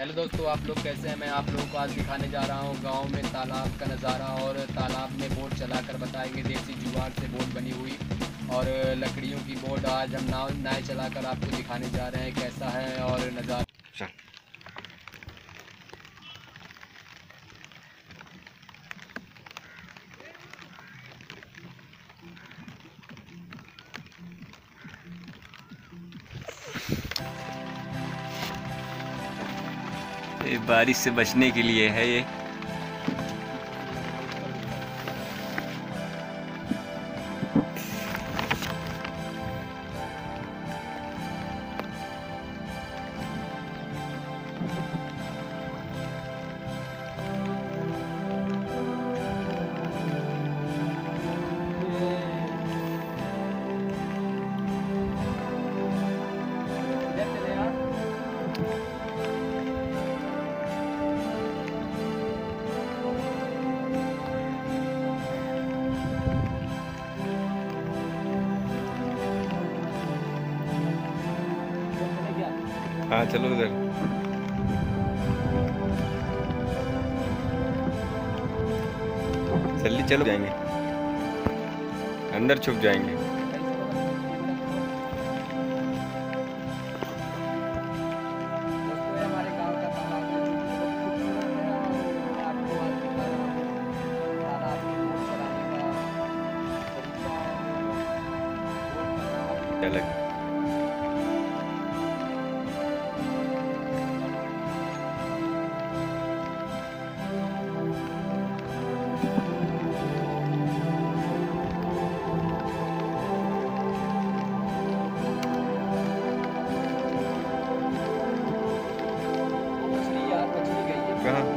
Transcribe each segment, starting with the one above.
Hello दोस्तों, आप लोग कैसे हैं। मैं आप लोगों को आज दिखाने जा रहा हूँ गांव में तालाब का नज़ारा, और तालाब में बोट चलाकर बताएंगे देसी जुगाड़ से बोट बनी हुई और लकड़ियों की बोट। आज हम नाव चलाकर आपको दिखाने जा रहे हैं कैसा है और नज़ारा। ये बारिश से बचने के लिए है ये। हाँ चलो उधर। जल्दी चलो, जाएंगे अंदर, छुप जाएंगे। अलग कहाँ?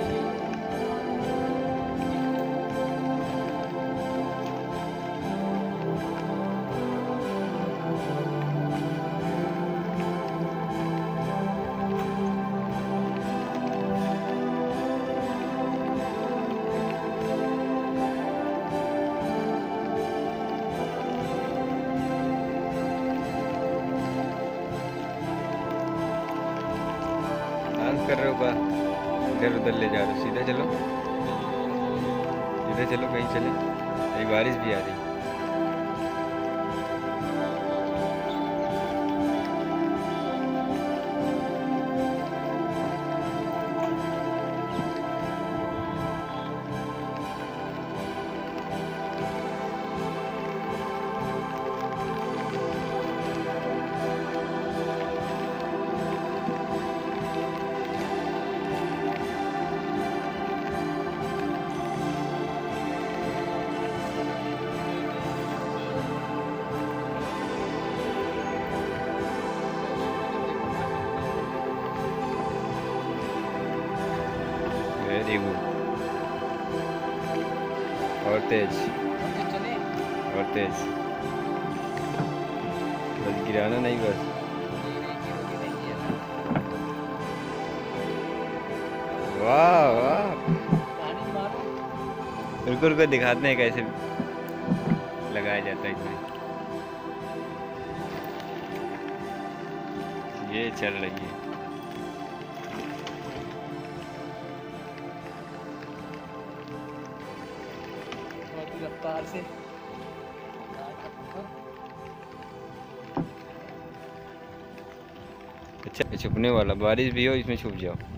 डांस कर रहे हो का? इधर उधर ले जा रहे हो, सीधा चलो, सीधा चलो, कहीं चले। अभी बारिश भी आ रही। Very good. और तेज, और तेज। बस गिराना नहीं, बस। वाह वाह। रुको रुको, दिखाते हैं कैसे लगाया जाता है इसमें। ये चल रही है। रफ्तार से अच्छा, छुपने वाला, बारिश भी हो इसमें छुप जाओ।